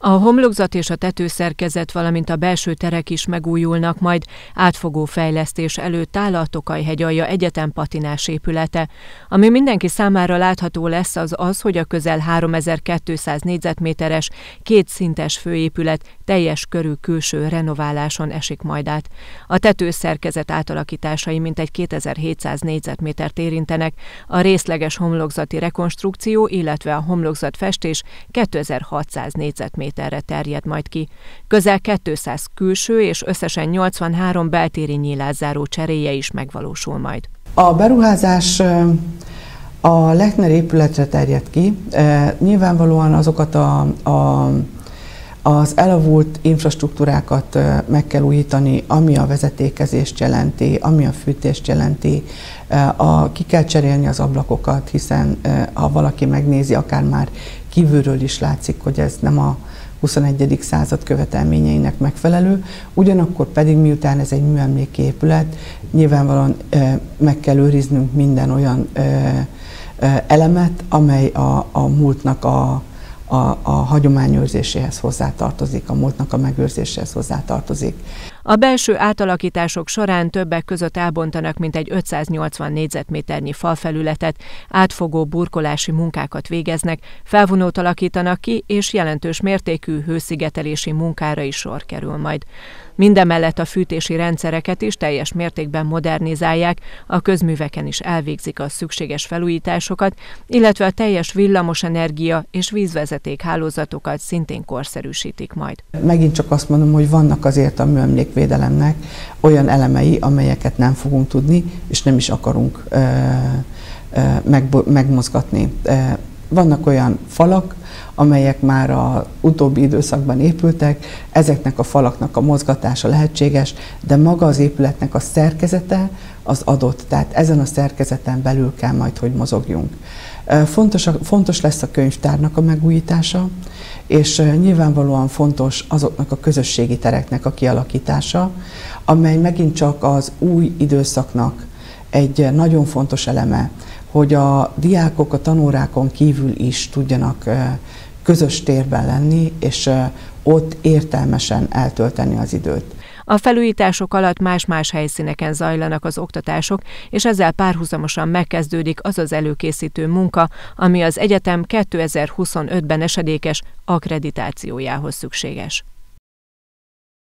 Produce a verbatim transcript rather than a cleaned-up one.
A homlokzat és a tetőszerkezet, valamint a belső terek is megújulnak majd, átfogó fejlesztés előtt áll a Tokaj-hegyalja Egyetem patinás épülete. Ami mindenki számára látható lesz, az az, hogy a közel háromezer-kétszáz négyzetméteres, kétszintes főépület teljes körű külső renováláson esik majd át. A tetőszerkezet átalakításai mintegy kétezer-hétszáz négyzetmétert érintenek, a részleges homlokzati rekonstrukció, illetve a homlokzatfestés kétezer-hatszáz négyzetméterre terjed majd ki. Közel kétszáz külső és összesen nyolcvanhárom beltéri nyílászáró cseréje is megvalósul majd. A beruházás a Lechner épületre terjed ki. Nyilvánvalóan azokat a, a, az elavult infrastruktúrákat meg kell újítani, ami a vezetékezést jelenti, ami a fűtést jelenti. A, ki kell cserélni az ablakokat, hiszen ha valaki megnézi, akár már kívülről is látszik, hogy ez nem a huszonegyedik század követelményeinek megfelelő, ugyanakkor pedig miután ez egy műemléki épület, nyilvánvalóan e, meg kell őriznünk minden olyan e, e, elemet, amely a, a múltnak a, a, a hagyományőrzéséhez hozzátartozik, a múltnak a megőrzéséhez hozzátartozik. A belső átalakítások során többek között elbontanak mintegy ötszáznyolcvan négyzetméternyi falfelületet, átfogó burkolási munkákat végeznek, felvonót alakítanak ki, és jelentős mértékű hőszigetelési munkára is sor kerül majd. Mindemellett a fűtési rendszereket is teljes mértékben modernizálják, a közműveken is elvégzik a szükséges felújításokat, illetve a teljes villamosenergia és vízvezeték hálózatokat szintén korszerűsítik majd. Megint csak azt mondom, hogy vannak azért a műemlékvédelemnek olyan elemei, amelyeket nem fogunk tudni, és nem is akarunk ö, ö, meg, megmozgatni. Vannak olyan falak, amelyek már az utóbbi időszakban épültek, ezeknek a falaknak a mozgatása lehetséges, de maga az épületnek a szerkezete az adott, tehát ezen a szerkezeten belül kell majd, hogy mozogjunk. Fontos, fontos lesz a könyvtárnak a megújítása, és nyilvánvalóan fontos azoknak a közösségi tereknek a kialakítása, amely megint csak az új időszaknak egy nagyon fontos eleme, hogy a diákok a tanórákon kívül is tudjanak közös térben lenni, és ott értelmesen eltölteni az időt. A felújítások alatt más-más helyszíneken zajlanak az oktatások, és ezzel párhuzamosan megkezdődik az az előkészítő munka, ami az egyetem kétezer-huszonötben esedékes akkreditációjához szükséges.